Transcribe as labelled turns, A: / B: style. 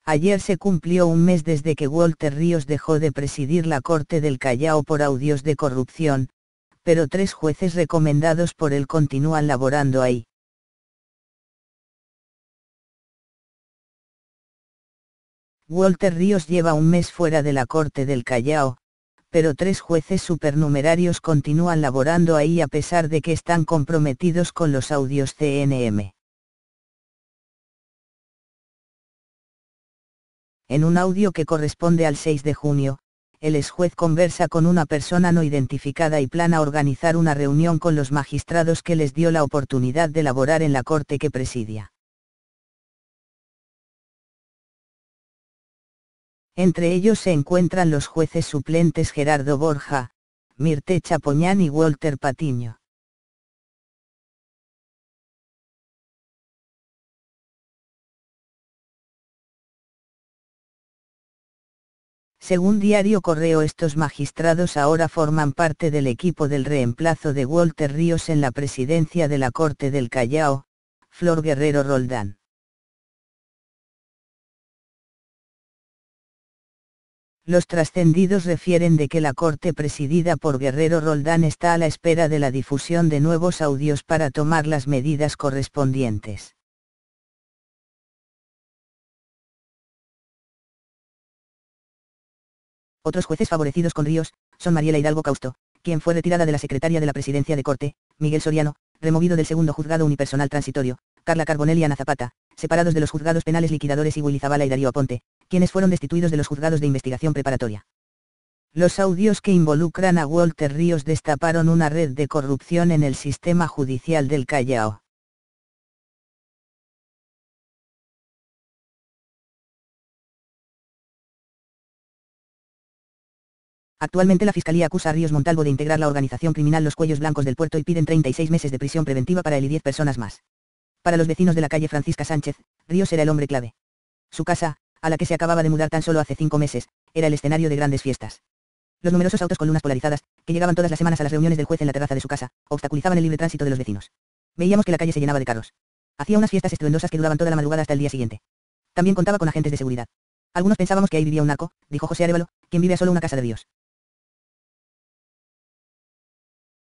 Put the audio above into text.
A: Ayer se cumplió un mes desde que Walter Ríos dejó de presidir la Corte del Callao por audios de corrupción, pero 3 jueces recomendados por él continúan laborando ahí. Walter Ríos lleva un mes fuera de la Corte del Callao, pero 3 jueces supernumerarios continúan laborando ahí a pesar de que están comprometidos con los audios CNM. En un audio que corresponde al 6 de junio, el exjuez conversa con una persona no identificada y plana organizar una reunión con los magistrados que les dio la oportunidad de laborar en la corte que presidia. Entre ellos se encuentran los jueces suplentes Gerardo Borja, Mirté Chapoñán y Walter Patiño. Según Diario Correo, estos magistrados ahora forman parte del equipo del reemplazo de Walter Ríos en la presidencia de la Corte del Callao, Flor Guerrero Roldán. Los trascendidos refieren de que la Corte presidida por Guerrero Roldán está a la espera de la difusión de nuevos audios para tomar las medidas correspondientes. Otros jueces favorecidos con Ríos son Mariela Hidalgo Causto, quien fue retirada de la secretaria de la presidencia de Corte, Miguel Soriano, removido del segundo juzgado unipersonal transitorio, Carla Carbonell y Ana Zapata, separados de los juzgados penales liquidadores, y Willy Zabala y Darío Aponte, quienes fueron destituidos de los juzgados de investigación preparatoria. Los audios que involucran a Walter Ríos destaparon una red de corrupción en el sistema judicial del Callao. Actualmente la Fiscalía acusa a Ríos Montalvo de integrar la organización criminal Los Cuellos Blancos del Puerto y piden 36 meses de prisión preventiva para él y 10 personas más. Para los vecinos de la calle Francisca Sánchez, Ríos era el hombre clave. Su casa, a la que se acababa de mudar tan solo hace 5 meses, era el escenario de grandes fiestas. Los numerosos autos con lunas polarizadas, que llegaban todas las semanas a las reuniones del juez en la terraza de su casa, obstaculizaban el libre tránsito de los vecinos. Veíamos que la calle se llenaba de carros. Hacía unas fiestas estruendosas que duraban toda la madrugada hasta el día siguiente. También contaba con agentes de seguridad. Algunos pensábamos que ahí vivía un narco, dijo José Arévalo, quien vive a solo una casa de Ríos.